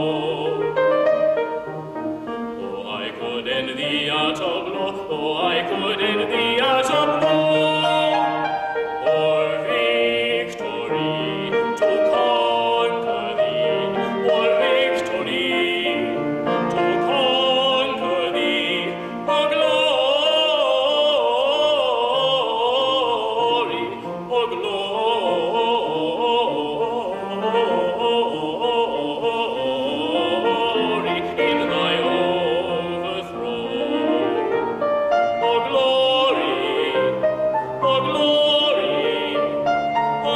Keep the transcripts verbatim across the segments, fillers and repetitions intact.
Oh, I could end thee at a blow. Oh, I could end thee at a blow. For victory to conquer thee. For victory to conquer thee. Oh, glory, oh, glory in thy overthrow. Oh, glory, oh, glory, oh,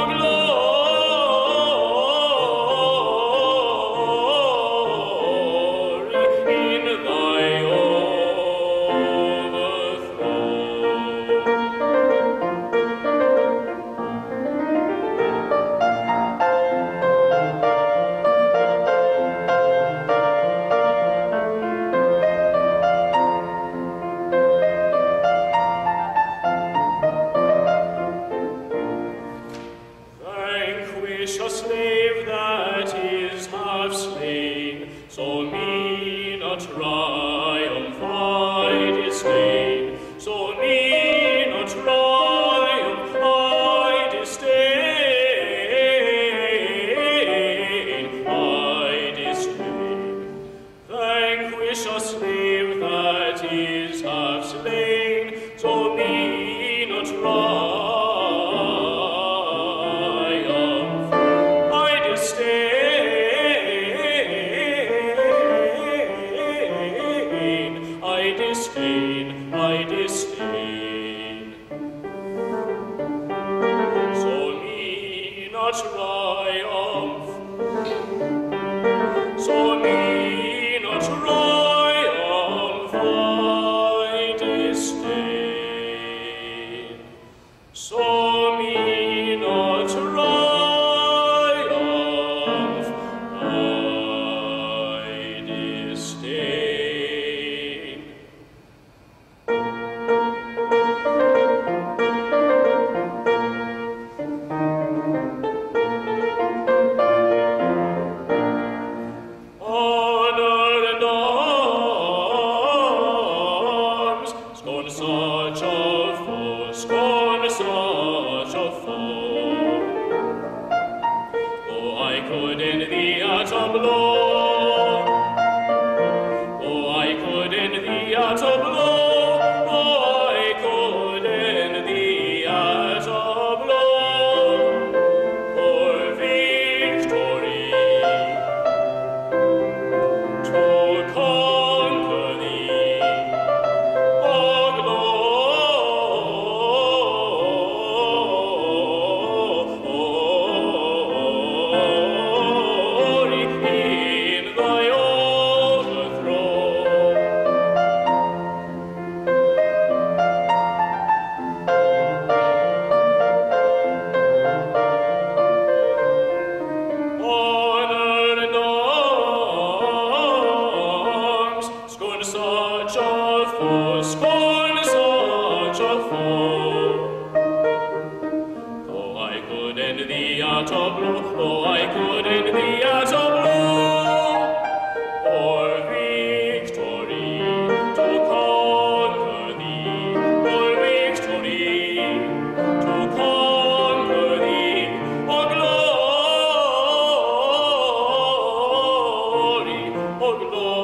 glory in thy Vanquish a slave that is half slain, so mean a triumph I disdain, so mean a triumph I disdain, I disdain. Vanquish a slave that is half slain, so mean a triumph I disdain, I disdain, I disdain. So mean a triumph, so mean a triumph I disdain, so mean a triumph I disdain. Honor and arms, scorn such a foe, scorn such a foe. Oh, I could end thee at a blow. Oh, I could end thee at a blow. Oh, I could end thee at a blow. For victory to conquer thee. Oh, glory in thy overthrow. Honor and arms, scorn such a foe, scorn such a foe. Though I could end thee at a blow, though I could end thee at a blow. For victory to conquer thee, for victory to conquer thee. Oh, glory, oh, glory.